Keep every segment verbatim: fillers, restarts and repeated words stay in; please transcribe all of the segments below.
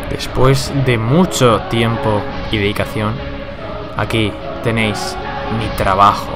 Después de mucho tiempo y dedicación, aquí tenéis mi trabajo.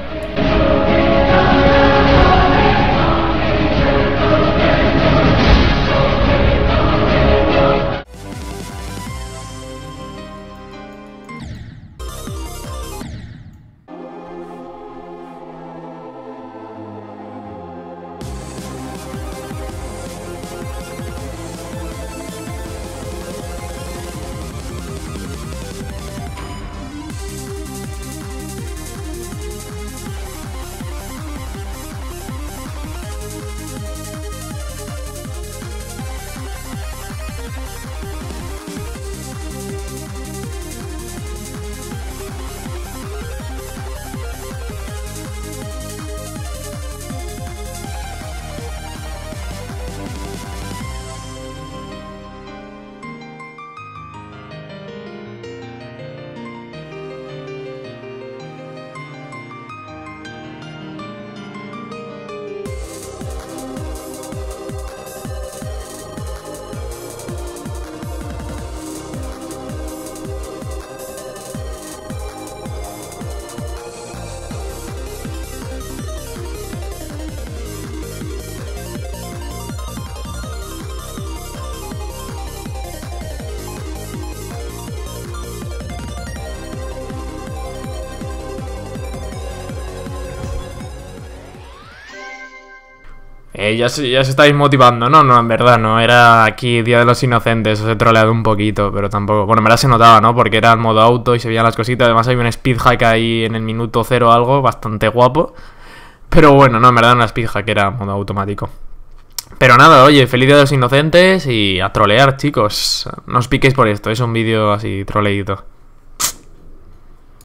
Eh, ya, se, ya se estáis motivando, ¿no? No, en verdad, no. Era aquí Día de los Inocentes, os he troleado un poquito, pero tampoco... Bueno, en verdad se notaba, ¿no? Porque era en modo auto y se veían las cositas. Además hay un speed hack ahí en el minuto cero o algo, bastante guapo. Pero bueno, no, en verdad no era speed hack, era modo automático. Pero nada, oye, feliz Día de los Inocentes y a trolear, chicos. No os piquéis por esto, es un vídeo así troleíto.